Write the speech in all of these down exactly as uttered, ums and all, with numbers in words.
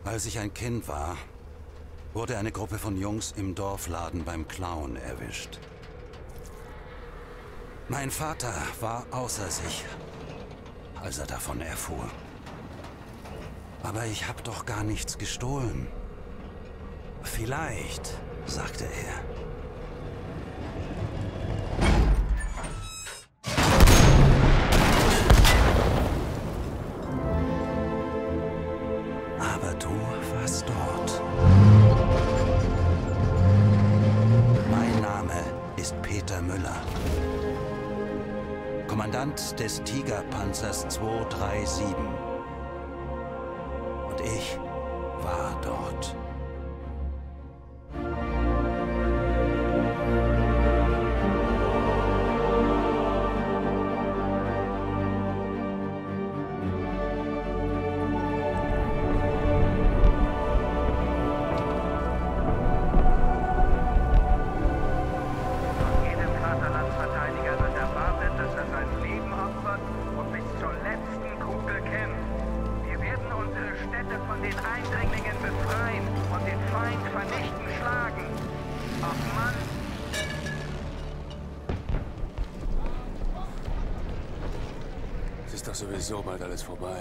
Als ich ein Kind war, wurde eine Gruppe von Jungs im Dorfladen beim Klauen erwischt. Mein Vater war außer sich, als er davon erfuhr. Aber ich habe doch gar nichts gestohlen. Vielleicht, sagte er. Aber du warst dort. Mein Name ist Peter Müller. Kommandant des Tigerpanzers zwei drei sieben. Und ich war dort. Ist doch sowieso bald alles vorbei.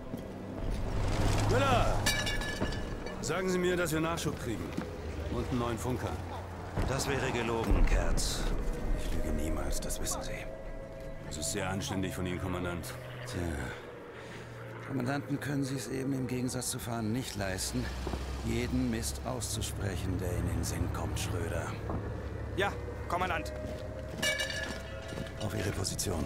Müller! Sagen Sie mir, dass wir Nachschub kriegen. Und einen neuen Funker. Das wäre gelogen, Kerz. Ich lüge niemals, das wissen Sie. Das ist sehr anständig von Ihnen, Kommandant. Tja. Kommandanten können Sie es eben im Gegensatz zu Fahren nicht leisten, jeden Mist auszusprechen, der in den Sinn kommt, Schröder. Ja, Kommandant. Auf Ihre Position.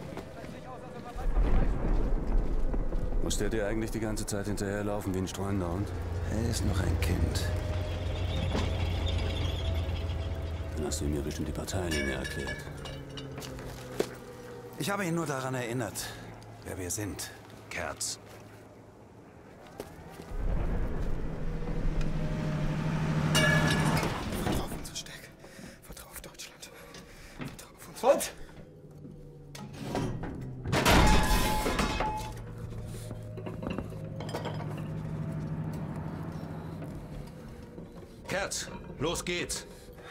Muss der dir eigentlich die ganze Zeit hinterherlaufen wie ein streunender Hund? Er ist noch ein Kind. Dann hast du ihm ja bestimmt die Parteilinie erklärt. Ich habe ihn nur daran erinnert, wer wir sind, Kerz. Vertrau auf unser Steck. Vertrau auf Deutschland. Vertrau auf uns. Und? Kerz, los geht's.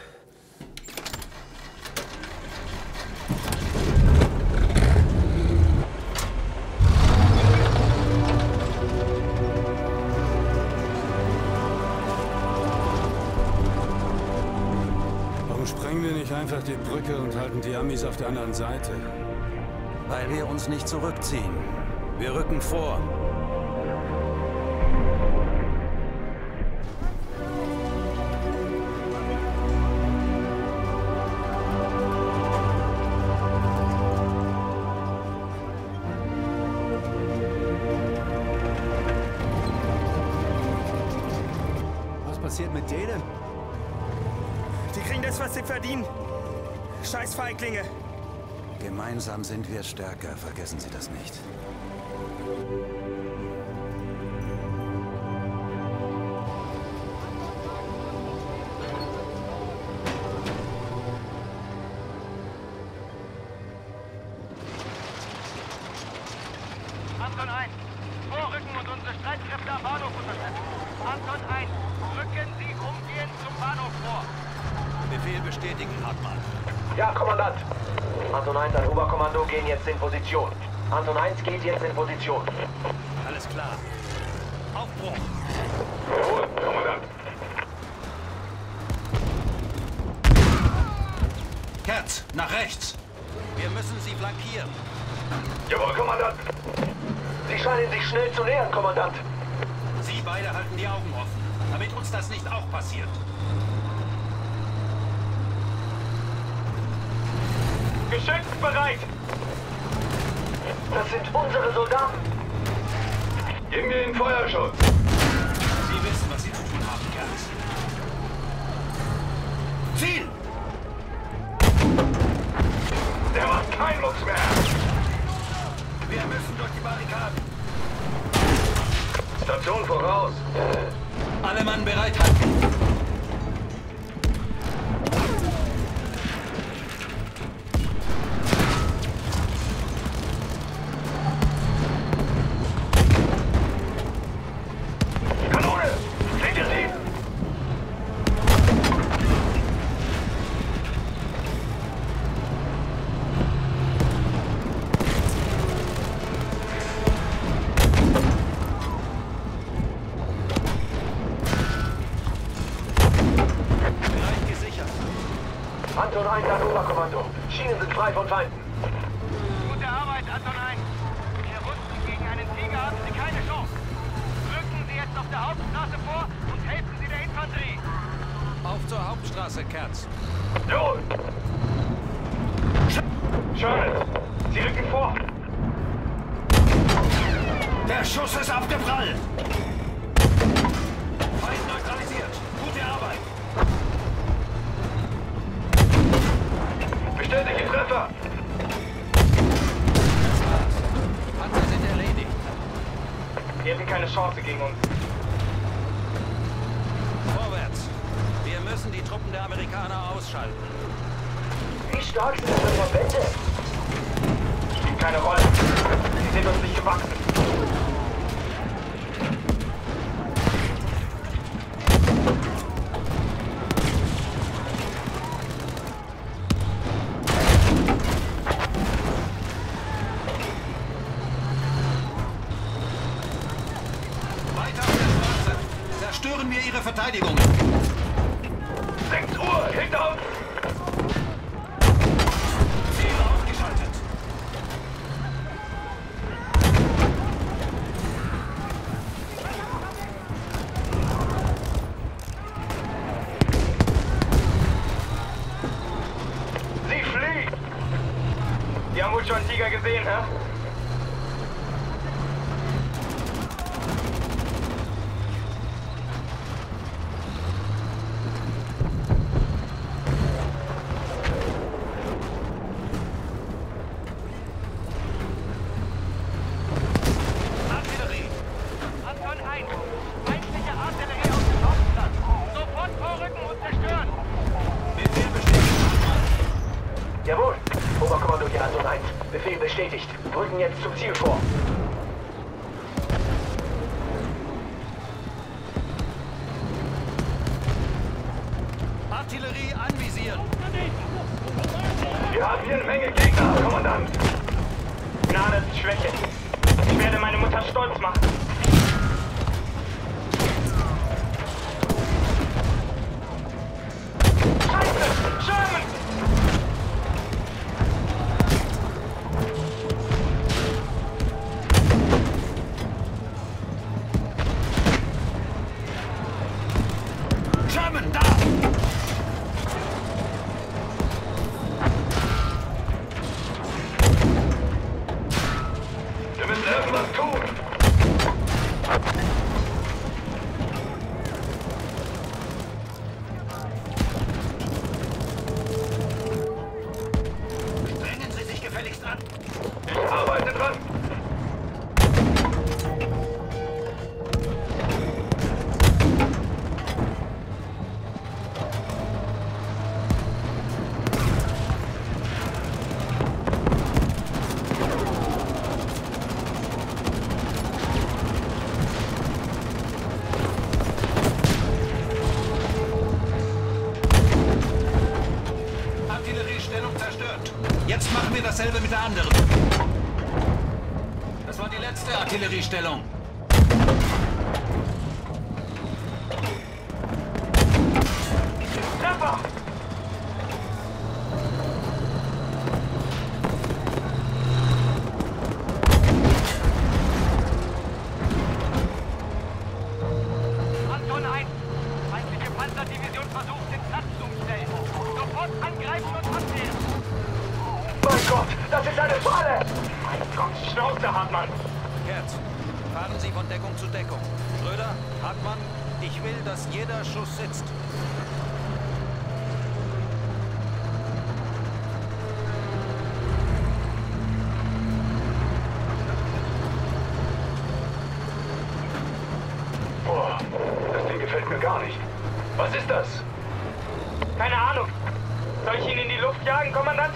Warum sprengen wir nicht einfach die Brücke und halten die Amis auf der anderen Seite? Weil wir uns nicht zurückziehen. Wir rücken vor. Was passiert mit denen? Die kriegen das, was sie verdienen. Scheiß Feiglinge. Gemeinsam sind wir stärker, vergessen Sie das nicht. Anton eins, vorrücken und unsere Streitkräfte am Bahnhof unterstützen. Anton eins, rücken Sie umgehend zum Bahnhof vor. Befehl bestätigen, Hartmann. Ja, Kommandant. Anton eins, ein Oberkommando gehen jetzt in Position. Anton eins geht jetzt in Position. Alles klar. Aufbruch. Jawohl, Kommandant. Kerz, nach rechts. Wir müssen sie flankieren. Jawohl, Kommandant. Sie scheinen sich schnell zu nähern, Kommandant. Sie beide halten die Augen offen, damit uns das nicht auch passiert. Geschütz bereit! Das sind unsere Soldaten! Geben wir ihnen Feuerschutz! Sie wissen, was Sie zu tun haben, Kerz. Ziel! Der macht keinen Mucks mehr! Wir müssen durch die Barrikaden. Station voraus! Alle Mann bereithalten. Kanone! Anton eins an Oberkommando. Schienen sind frei von Feinden. Gute Arbeit, Anton eins. Wir wussten, gegen einen Tiger haben Sie keine Chance. Rücken Sie jetzt auf der Hauptstraße vor und helfen Sie der Infanterie. Auf zur Hauptstraße, Kerz. Jawohl! Sherman, Sie rücken vor! Der Schuss ist abgeprallt! Feind neutralisiert! Gute Arbeit! Bestätige Treffer! Panzer sind erledigt. Wir hätten keine Chance gegen uns. Vorwärts. Wir müssen die Truppen der Amerikaner ausschalten. Wie stark sind unsere Verbände? Spielt keine Rolle. Sie sind uns nicht gewachsen. Weiter auf der Straße. Zerstören wir ihre Verteidigungen. sechs Uhr, hinter uns! Ziel ausgeschaltet. Sie fliehen! Die haben wohl schon einen Tiger gesehen, hä? Artillerie. Anton eins. Feindliche Artillerie auf dem Hauptplatz. Sofort vorrücken und zerstören. Befehl bestätigt. Jawohl! Oberkommando hier Anton eins. Befehl bestätigt. Rücken jetzt zum Ziel vor. Artillerie anvisieren. Wir haben hier eine Menge Gegner, Kommandant. Gnade ist Schwäche. Ich werde meine Mutter stolz machen. Scheiße! Sherman! Sherman, da! Wir müssen irgendwas tun! Drängen Sie sich gefälligst an. Ich arbeite dran! Artilleriestellung zerstört. Jetzt machen wir dasselbe mit der anderen. Das war die letzte Artilleriestellung. Treffer! Anton eins. Feindliche Panzerdivision versucht, den Platz zu umstellen. Sofort angreifen und abwehren. Mein Gott, das ist eine Falle! Mein Gott, Schnauze, Hartmann! Kerz, fahren Sie von Deckung zu Deckung. Schröder, Hartmann, ich will, dass jeder Schuss sitzt. Boah, das Ding gefällt mir gar nicht. Was ist das? Keine Ahnung. Soll ich ihn in die Luft jagen, Kommandant?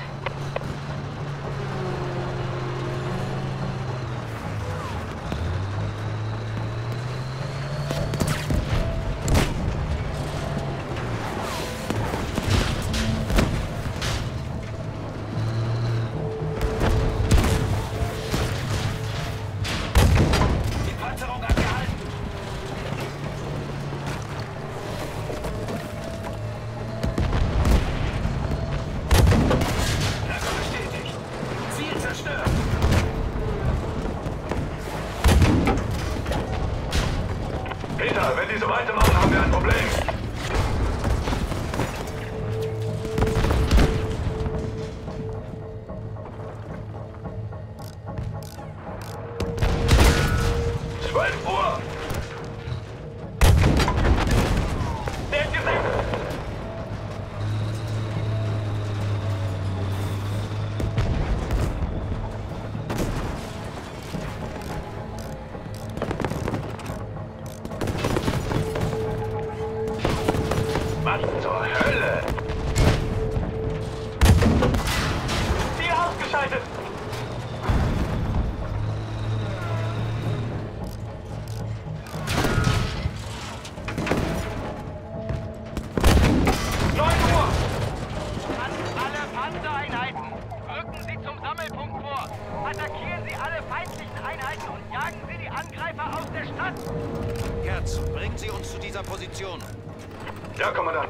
Position. Ja, Kommandant.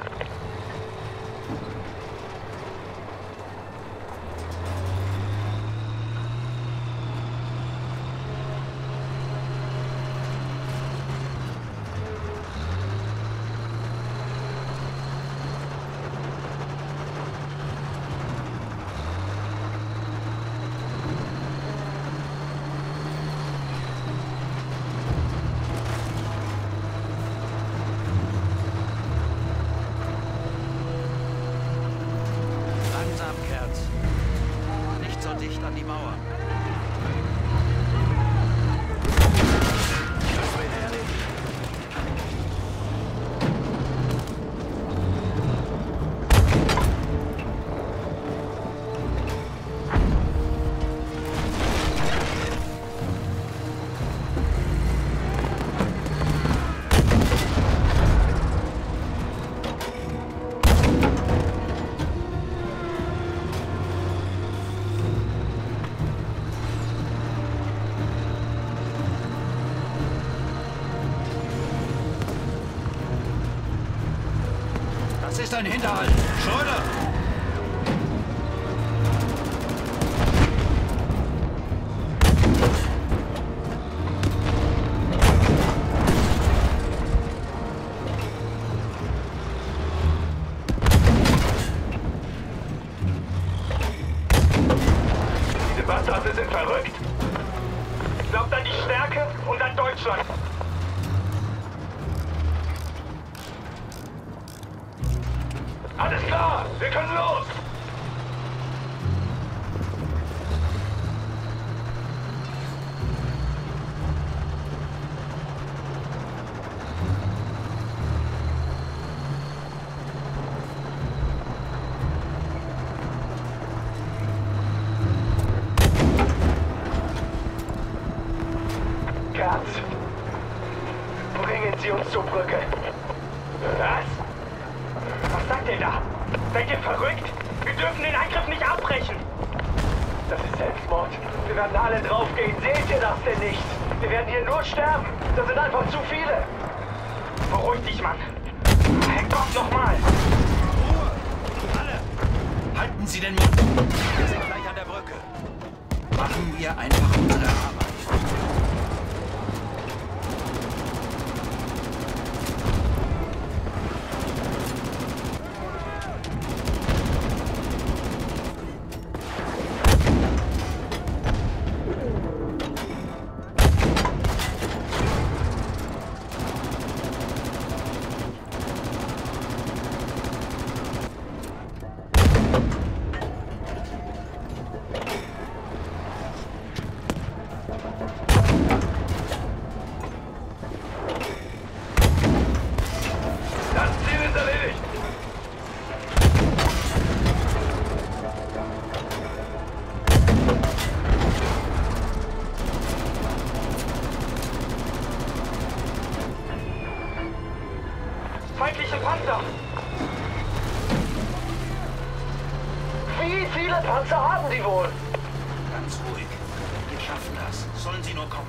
Langsam, Kerz. Nicht so dicht an die Mauer. Das will er erledigen. Das ist ein Hinterhalt. Schröder! Diese Bastarde sind verrückt. Glaubt an die Stärke und an Deutschland. Alles klar, wir können los! Kerz, bringen Sie uns zur Brücke. Was? Was sagt ihr da? Seid ihr verrückt? Wir dürfen den Angriff nicht abbrechen! Das ist Selbstmord. Wir werden alle draufgehen. Seht ihr das denn nicht? Wir werden hier nur sterben. Das sind einfach zu viele. Beruhig dich, Mann. Hey, Gott, nochmal. Ruhe! Alle! Halten Sie den Mund! Wir sind gleich an der Brücke. Machen wir einfach unsere Arbeit. Feindliche Panzer! Wie viele Panzer haben die wohl? Ganz ruhig. Wir schaffen das. Sollen Sie nur kommen.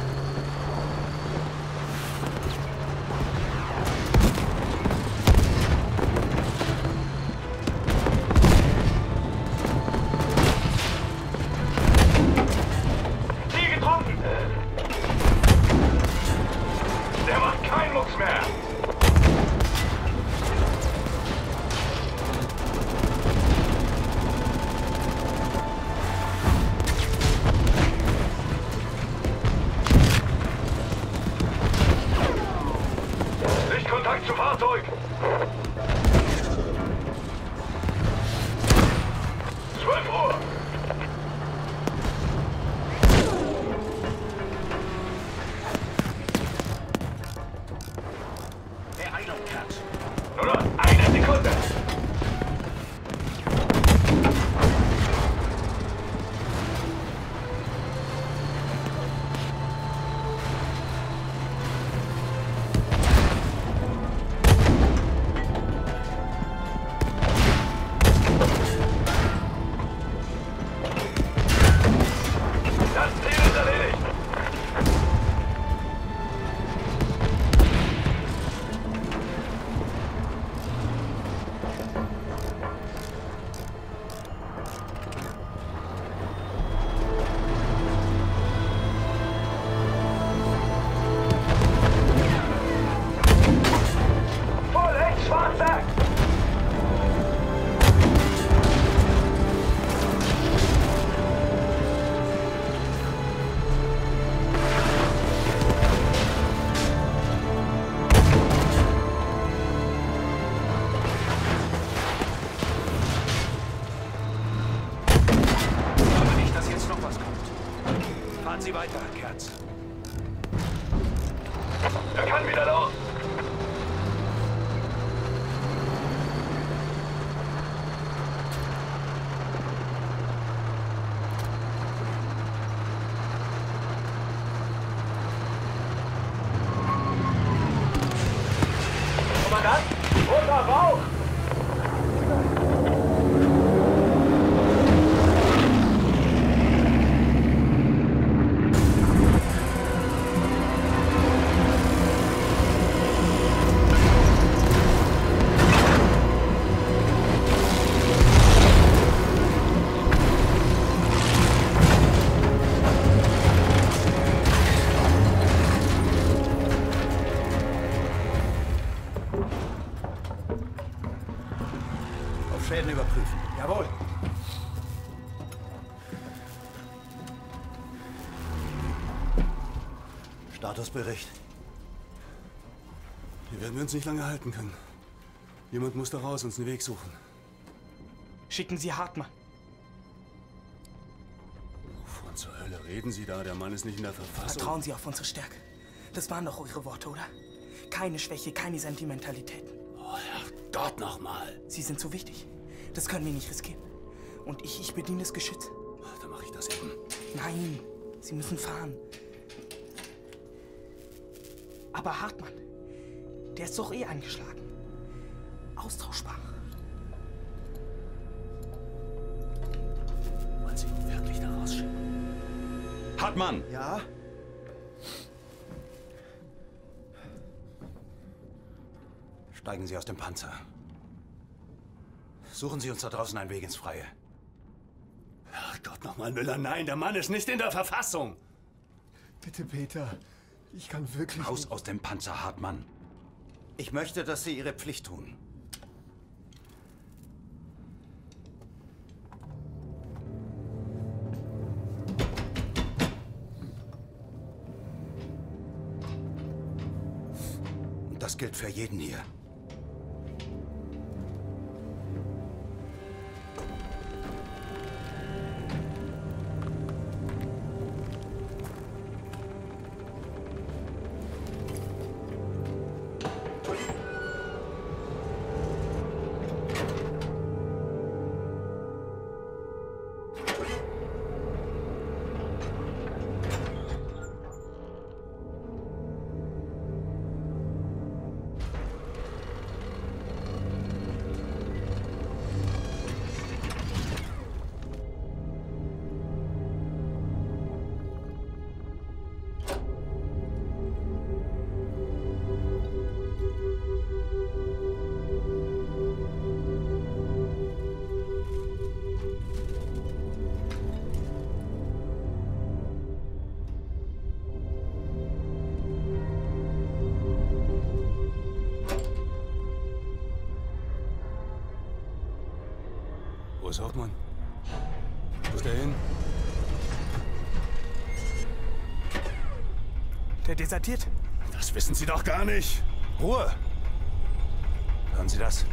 Ziel getroffen! Der macht keinen Mucks mehr! Sie weiter, Kerz. Er kann wieder los. Kommandant, roter Rauch! Schäden überprüfen. Jawohl. Statusbericht. Hier werden wir uns nicht lange halten können. Jemand muss da raus, uns einen Weg suchen. Schicken Sie Hartmann. Wovon zur Hölle reden Sie da? Der Mann ist nicht in der Verfassung. Vertrauen Sie auf unsere Stärke. Das waren doch eure Worte, oder? Keine Schwäche, keine Sentimentalitäten. Oh, Herrgott, nochmal. Sie sind so wichtig. Das können wir nicht riskieren. Und ich, ich bediene das Geschütz. Dann mache ich das eben. Nein, Sie müssen fahren. Aber Hartmann, der ist doch eh angeschlagen. Austauschbar. Wollen Sie ihn wirklich da rausschicken? Hartmann! Ja? Steigen Sie aus dem Panzer. Suchen Sie uns da draußen einen Weg ins Freie. Herrgott, nochmal, Müller, nein, der Mann ist nicht in der Verfassung. Bitte, Peter. Ich kann wirklich Raus nicht. aus dem Panzer, Hartmann. Ich möchte, dass Sie Ihre Pflicht tun. Und das gilt für jeden hier. Wo ist Hauptmann? Wo ist der hin? Der desertiert. Das wissen Sie doch gar nicht. Ruhe! Hören Sie das?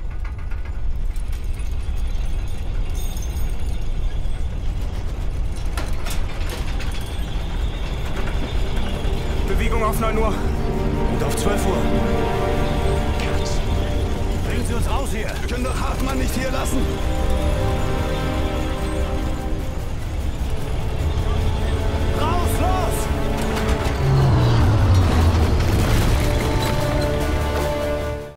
Bewegung auf neun Uhr. Und auf zwölf Uhr. Bringen Sie uns raus hier! Wir können doch Hartmann nicht hier lassen.